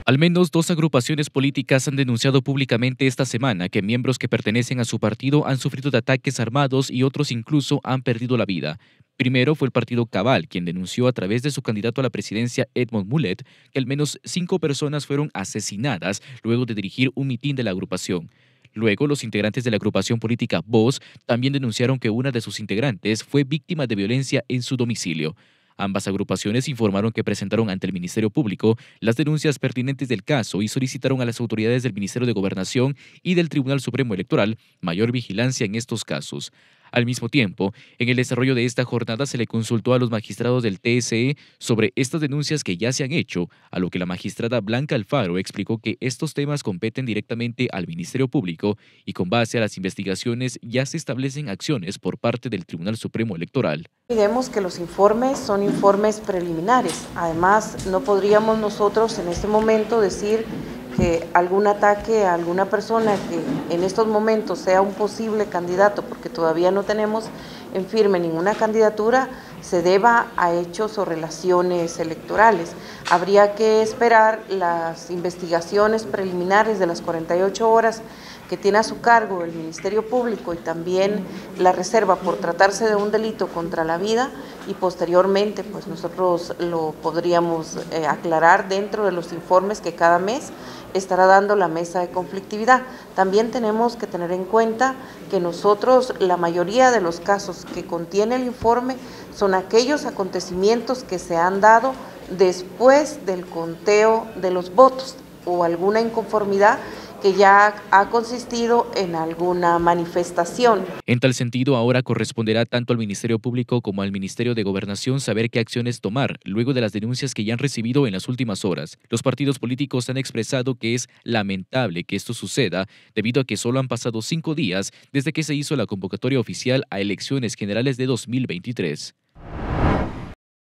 Al menos dos agrupaciones políticas han denunciado públicamente esta semana que miembros que pertenecen a su partido han sufrido de ataques armados y otros incluso han perdido la vida. Primero fue el partido Cabal, quien denunció a través de su candidato a la presidencia Edmond Mulet que al menos 5 personas fueron asesinadas luego de dirigir un mitin de la agrupación. Luego, los integrantes de la agrupación política Voz también denunciaron que una de sus integrantes fue víctima de violencia en su domicilio. Ambas agrupaciones informaron que presentaron ante el Ministerio Público las denuncias pertinentes del caso y solicitaron a las autoridades del Ministerio de Gobernación y del Tribunal Supremo Electoral mayor vigilancia en estos casos. Al mismo tiempo, en el desarrollo de esta jornada se le consultó a los magistrados del TSE sobre estas denuncias que ya se han hecho, a lo que la magistrada Blanca Alfaro explicó que estos temas competen directamente al Ministerio Público y con base a las investigaciones ya se establecen acciones por parte del Tribunal Supremo Electoral. Olvidemos que los informes son informes preliminares. Además, no podríamos nosotros en este momento decir que algún ataque a alguna persona que en estos momentos sea un posible candidato, porque todavía no tenemos en firme ninguna candidatura, se deba a hechos o relaciones electorales. Habría que esperar las investigaciones preliminares de las 48 horas que tiene a su cargo el Ministerio Público y también la reserva por tratarse de un delito contra la vida, y posteriormente pues nosotros lo podríamos aclarar dentro de los informes que cada mes estará dando la mesa de conflictividad. También tenemos que tener en cuenta que nosotros, la mayoría de los casos que contiene el informe son aquellos acontecimientos que se han dado después del conteo de los votos o alguna inconformidad que ya ha consistido en alguna manifestación. En tal sentido, ahora corresponderá tanto al Ministerio Público como al Ministerio de Gobernación saber qué acciones tomar luego de las denuncias que ya han recibido en las últimas horas. Los partidos políticos han expresado que es lamentable que esto suceda debido a que solo han pasado 5 días desde que se hizo la convocatoria oficial a elecciones generales de 2023.